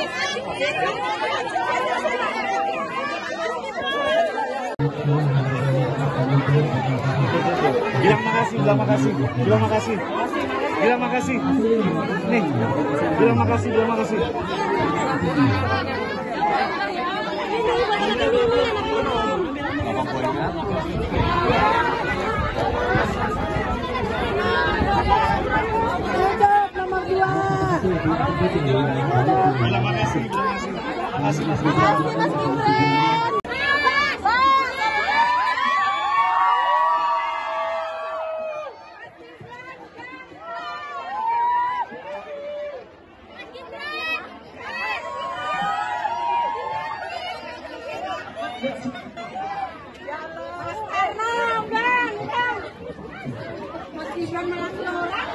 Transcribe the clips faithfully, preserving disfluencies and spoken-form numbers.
Bilang makasih, bilang makasih, bilang makasih, bilang makasih. Nih, bilang makasih, bilang makasih. Bilang makasih, bilang makasih. Makasih, Mas Gibran. Mas Gibran melaki orang.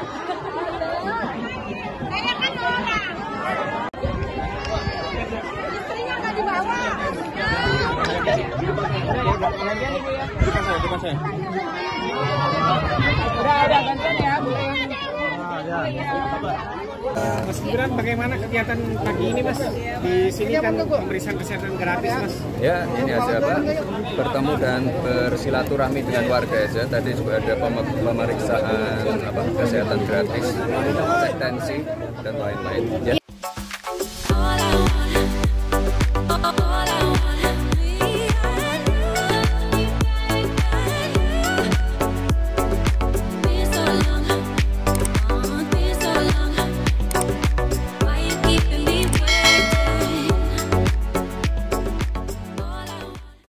Saya kan orang. Istrinya nggak dibawa. Udah ada gantian ya, Bu. Mas Gibran, bagaimana kegiatan pagi ini, Mas? Di sini kan pemeriksaan kesehatan gratis, Mas. Ya, ini aja Pak, bertemu dan bersilaturahmi dengan warga aja. Tadi juga ada pem- pemeriksaan apa, kesehatan gratis, cek tensi dan lain-lain. Ya.